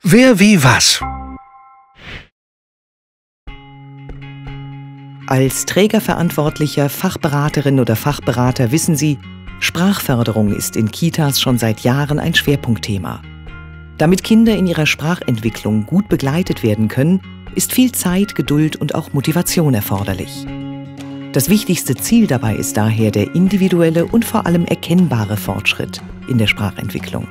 Wer wie was? Als trägerverantwortlicher Fachberaterin oder Fachberater wissen Sie, Sprachförderung ist in Kitas schon seit Jahren ein Schwerpunktthema. Damit Kinder in ihrer Sprachentwicklung gut begleitet werden können, ist viel Zeit, Geduld und auch Motivation erforderlich. Das wichtigste Ziel dabei ist daher der individuelle und vor allem erkennbare Fortschritt in der Sprachentwicklung.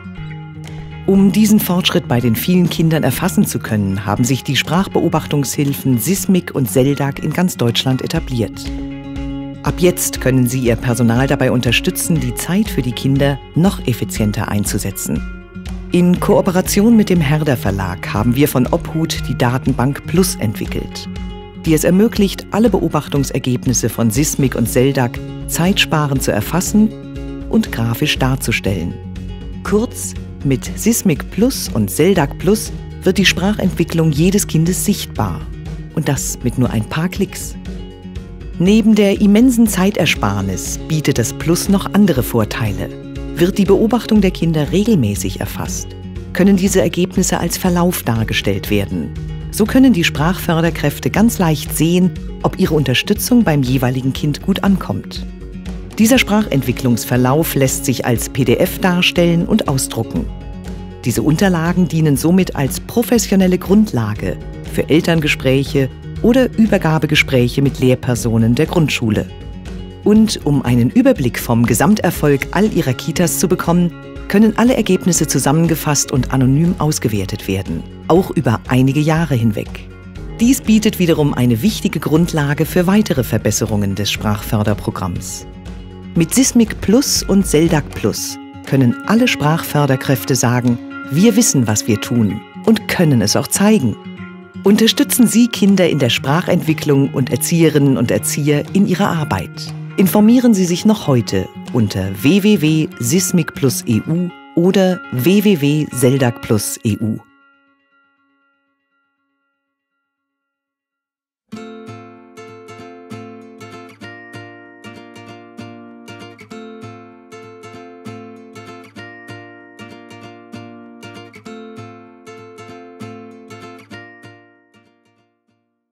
Um diesen Fortschritt bei den vielen Kindern erfassen zu können, haben sich die Sprachbeobachtungshilfen SISMIC und SELDAG in ganz Deutschland etabliert. Ab jetzt können Sie Ihr Personal dabei unterstützen, die Zeit für die Kinder noch effizienter einzusetzen. In Kooperation mit dem Herder Verlag haben wir von Obhut die Datenbank Plus entwickelt, die es ermöglicht, alle Beobachtungsergebnisse von SISMIC und SELDAG zeitsparend zu erfassen und grafisch darzustellen. Kurz, mit SISMIC Plus und SELDAG Plus wird die Sprachentwicklung jedes Kindes sichtbar. Und das mit nur ein paar Klicks. Neben der immensen Zeitersparnis bietet das Plus noch andere Vorteile. Wird die Beobachtung der Kinder regelmäßig erfasst, können diese Ergebnisse als Verlauf dargestellt werden. So können die Sprachförderkräfte ganz leicht sehen, ob ihre Unterstützung beim jeweiligen Kind gut ankommt. Dieser Sprachentwicklungsverlauf lässt sich als PDF darstellen und ausdrucken. Diese Unterlagen dienen somit als professionelle Grundlage für Elterngespräche oder Übergabegespräche mit Lehrpersonen der Grundschule. Und um einen Überblick vom Gesamterfolg all Ihrer Kitas zu bekommen, können alle Ergebnisse zusammengefasst und anonym ausgewertet werden, auch über einige Jahre hinweg. Dies bietet wiederum eine wichtige Grundlage für weitere Verbesserungen des Sprachförderprogramms. Mit SISMIC Plus und SELDAG Plus können alle Sprachförderkräfte sagen, wir wissen, was wir tun und können es auch zeigen. Unterstützen Sie Kinder in der Sprachentwicklung und Erzieherinnen und Erzieher in ihrer Arbeit. Informieren Sie sich noch heute unter www.sismicplus.eu oder www.seldagplus.eu.